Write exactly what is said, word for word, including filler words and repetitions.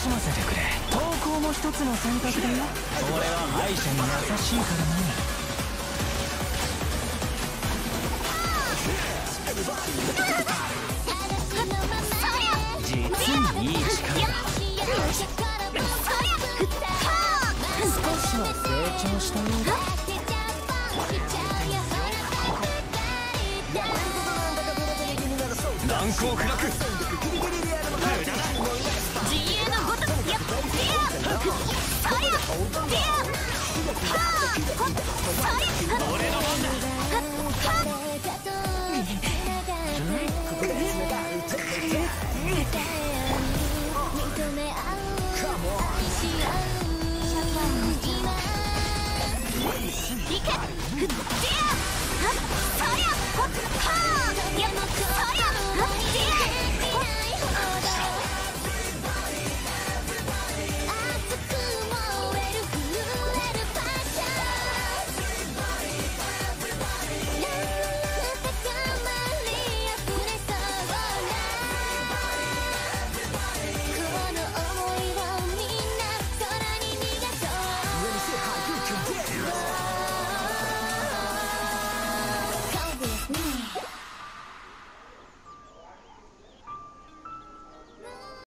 しませてくれ。投稿も一つの選択だよ。俺は敗者に優しいからな。実にいい力だ。少しは成長したようだ。難攻不落。自由のごとくやっディアそりゃディアはぁそりゃ俺の番だ。いけディアそりゃはぁやっそりゃディア